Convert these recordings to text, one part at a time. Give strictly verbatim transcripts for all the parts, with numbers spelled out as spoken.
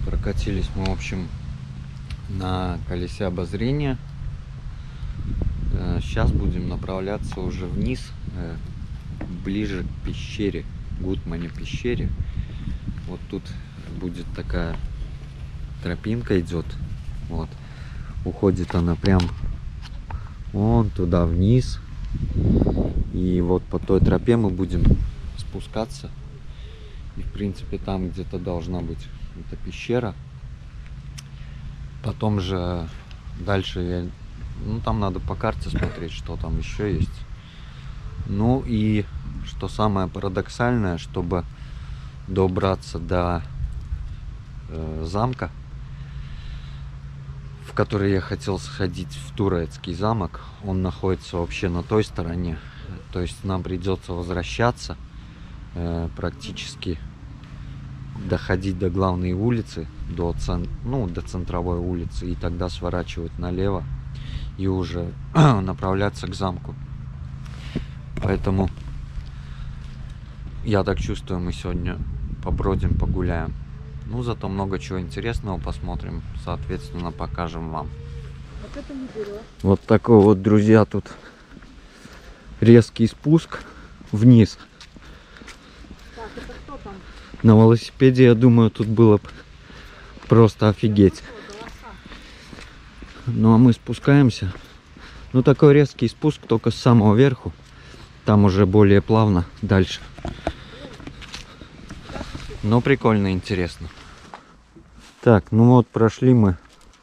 прокатились мы, в общем, на колесе обозрения. Сейчас будем направляться уже вниз, ближе к пещере, Гудмане пещере. Вот тут будет такая тропинка идет, вот, уходит она прям вон туда вниз. И вот по той тропе мы будем спускаться. И в принципе там где-то должна быть эта пещера. Потом же дальше я, ну там надо по карте смотреть, что там еще есть. Ну и что самое парадоксальное, чтобы добраться до э, замка, в который я хотел сходить, в Турецкий замок, он находится вообще на той стороне. То есть нам придется возвращаться, э, практически доходить до главной улицы, до, цен, ну, до центровой улицы, и тогда сворачивать налево и уже направляться к замку. Поэтому я так чувствую, мы сегодня побродим, погуляем. Ну, зато много чего интересного посмотрим, соответственно, покажем вам. Вот это не берешь. Вот такой вот, друзья, тут резкий спуск вниз. Так, это кто там? На велосипеде, я думаю, тут было бы просто офигеть. Ну, а мы спускаемся. Ну, такой резкий спуск, только с самого верху. Там уже более плавно дальше. Но прикольно, интересно. Так, ну вот прошли мы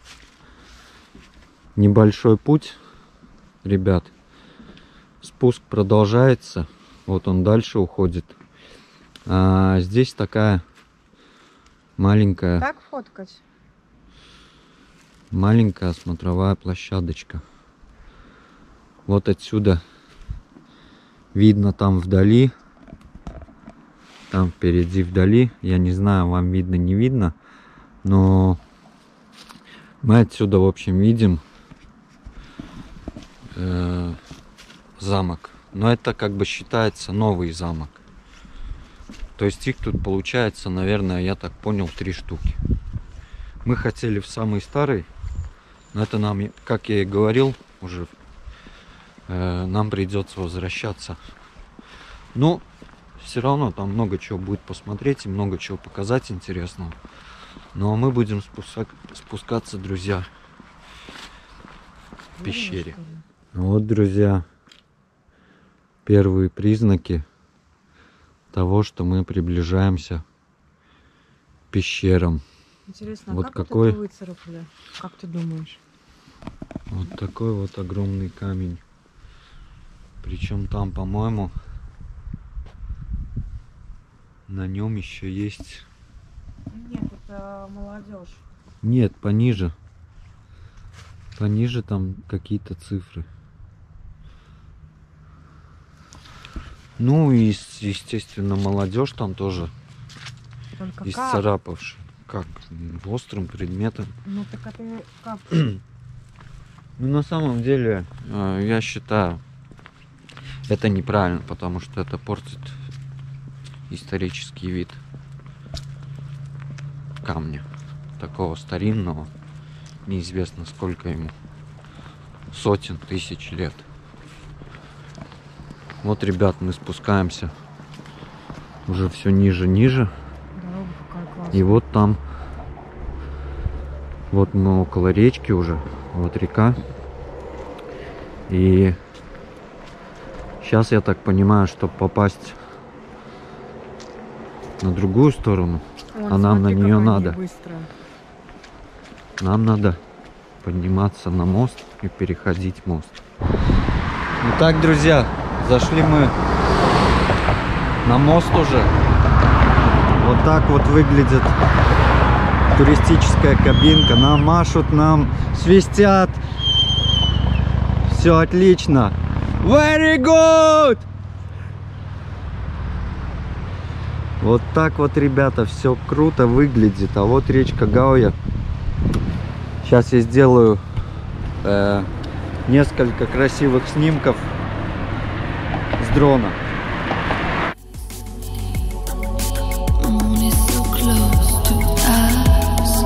небольшой путь, ребят. Спуск продолжается. Вот он дальше уходит. А здесь такая маленькая, так фоткать? маленькая смотровая площадочка. Вот отсюда видно там вдали. Там впереди вдали, я не знаю, вам видно, не видно, но мы отсюда, в общем, видим э, замок. Но это как бы считается новый замок. То есть их тут получается, наверное, я так понял, три штуки. Мы хотели в самый старый, но это нам, как я и говорил, уже э, нам придется возвращаться. Ну, все равно там много чего будет посмотреть и много чего показать интересного. Ну а мы будем спуска... спускаться, друзья, в пещере. Вот, друзья, первые признаки того, что мы приближаемся к пещерам. Интересно, вот а как какой... вот это выцарапали? Как ты думаешь? Вот такой вот огромный камень. Причем там, по-моему, на нем еще есть... Нет, это молодежь. Нет, пониже. Пониже там какие-то цифры. Ну и, естественно, молодежь там тоже исцарапавшая. Как? Острым предметом. Ну так это как? Ну, на самом деле, я считаю, это неправильно, потому что это портит исторический вид камня. Такого старинного. Неизвестно, сколько ему. Сотен тысяч лет. Вот, ребят, мы спускаемся уже все ниже, ниже. Дорога какая классная. И вот там, вот мы около речки уже, вот река. И сейчас, я так понимаю, чтобы попасть на другую сторону, Вон, а нам смотри, на нее как они надо. быстро. Нам надо подниматься на мост и переходить мост. Итак, друзья, зашли мы на мост уже. Вот так вот выглядит туристическая кабинка. Нам машут, нам свистят. Все отлично. Very good! Вот так вот, ребята, все круто выглядит. А вот речка Гауя. Сейчас я сделаю э, несколько красивых снимков с дрона. Moon is so close to us.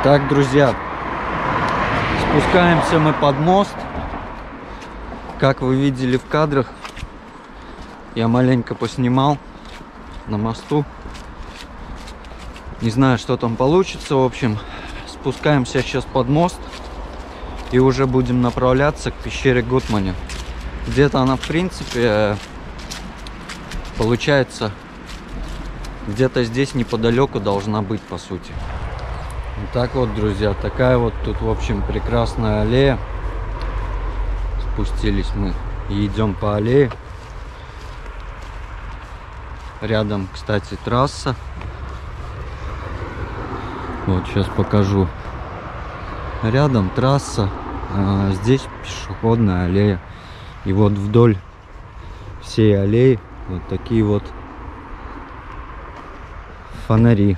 Так, друзья, спускаемся мы под мост. Как вы видели в кадрах, я маленько поснимал на мосту. Не знаю, что там получится. В общем, спускаемся сейчас под мост и уже будем направляться к пещере Гутмани. Где-то она, в принципе, получается, где-то здесь неподалеку должна быть, по сути. Вот так вот, друзья, такая вот тут, в общем, прекрасная аллея. Спустились мы и идем по аллее. Рядом, кстати, трасса. Вот, сейчас покажу. Рядом трасса, а здесь пешеходная аллея. И вот вдоль всей аллеи вот такие вот фонари.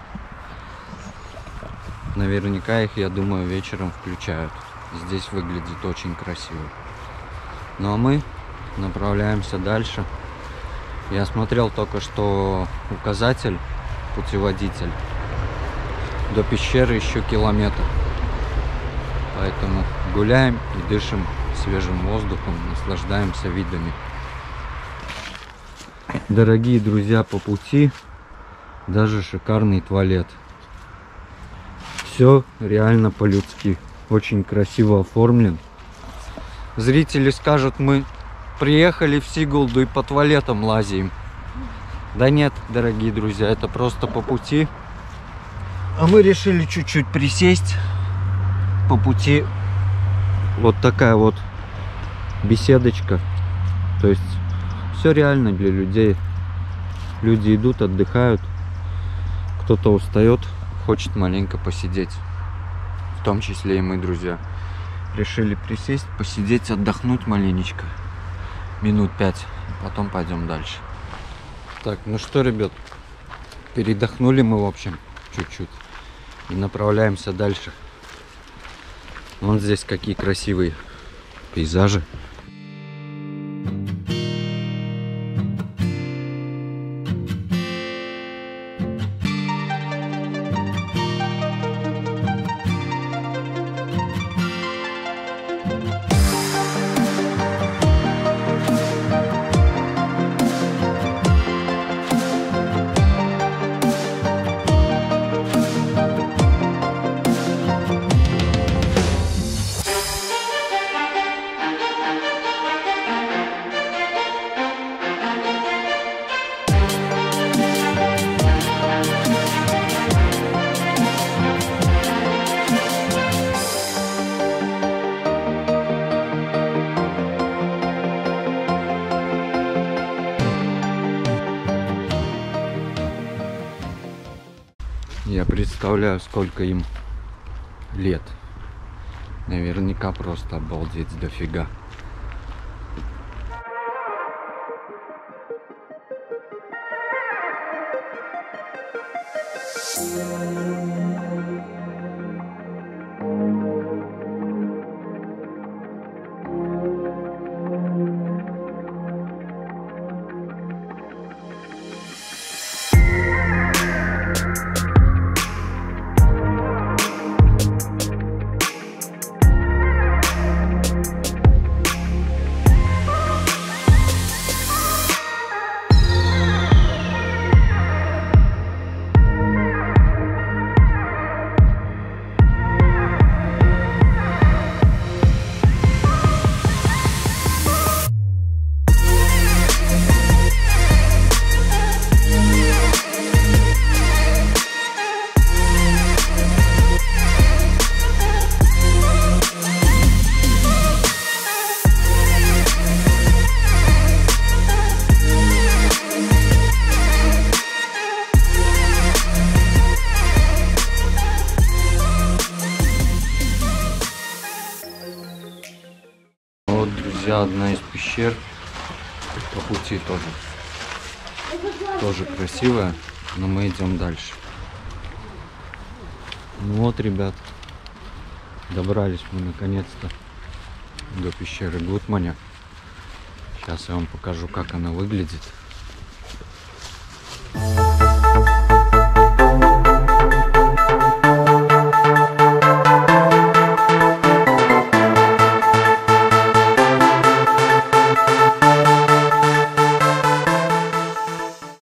Наверняка их, я думаю, вечером включают. Здесь выглядит очень красиво. Ну а мы направляемся дальше. Я смотрел только что указатель, путеводитель. До пещеры еще километр. Поэтому гуляем и дышим свежим воздухом, наслаждаемся видами. Дорогие друзья, по пути даже шикарный туалет. Все реально по-людски. Очень красиво оформлен. Зрители скажут, мы приехали в Сигулду и по туалетам лазим. Да нет, дорогие друзья, это просто по пути. А мы решили чуть-чуть присесть по пути. Вот такая вот беседочка. То есть все реально для людей. Люди идут, отдыхают. Кто-то устает, хочет маленько посидеть. В том числе и мы, друзья. Решили присесть, посидеть, отдохнуть маленечко. Минут пять. Потом пойдем дальше. Так, ну что, ребят. Передохнули мы, в общем, чуть-чуть. И направляемся дальше. Вон здесь какие красивые пейзажи. Я представляю, сколько им лет. Наверняка просто обалдеть дофига. Одна из пещер по пути тоже тоже красивая, но мы идем дальше. Ну вот, ребят, добрались мы наконец-то до пещеры Гутмани. Сейчас я вам покажу, как она выглядит.